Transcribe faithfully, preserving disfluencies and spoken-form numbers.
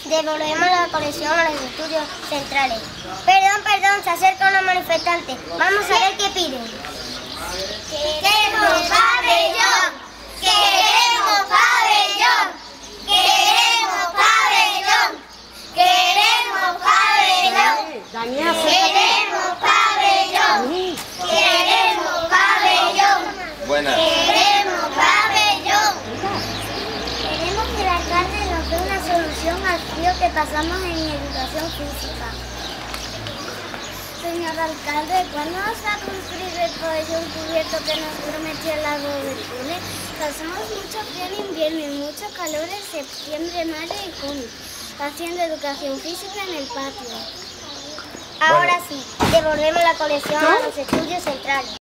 Devolvemos la colección a los estudios centrales. Perdón, perdón, se acerca una manifestante. Vamos a ver qué piden. ¡Queremos pabellón! ¡Queremos pabellón! ¡Queremos pabellón! ¡Queremos pabellón! ¡Queremos pabellón! ¡Queremos pabellón! Buena. ¡Queremos pabellón! Queremos que el alcalde nos dé una solución al frío que pasamos en educación física. Señor alcalde, ¿cuándo vas a construir el pabellón cubierto que nos prometió el lago de Túnez? Pasamos mucho frío en invierno y mucho calor en septiembre, mayo y junio, haciendo educación física en el patio. Ahora sí, devolvemos la colección a los estudios centrales.